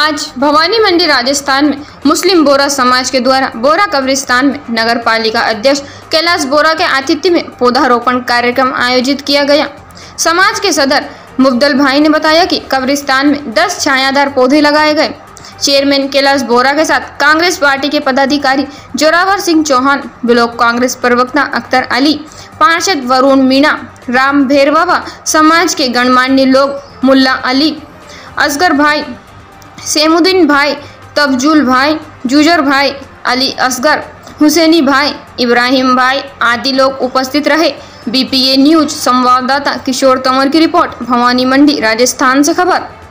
आज भवानी मंडी राजस्थान में मुस्लिम बोरा समाज के द्वारा बोरा कब्रिस्तान में नगर पालिका अध्यक्ष कैलाश बोरा के आतिथ्य में पौधारोपण कार्यक्रम आयोजित किया गया। समाज के सदर मुफद्दल भाई ने बताया कि कब्रिस्तान में 10 छायादार पौधे लगाए गए। चेयरमैन कैलाश बोरा के साथ कांग्रेस पार्टी के पदाधिकारी जोरावर सिंह चौहान, ब्लॉक कांग्रेस प्रवक्ता अख्तर अली, पार्षद वरुण मीणा, राम भैरवा, समाज के गणमान्य लोग मुल्ला अली, असगर भाई, सेमुद्दीन भाई, तफजुल भाई, जूजर भाई, अली असगर, हुसैनी भाई, इब्राहिम भाई आदि लोग उपस्थित रहे। बीपीए न्यूज संवाददाता किशोर तंवर की रिपोर्ट, भवानी मंडी राजस्थान से खबर।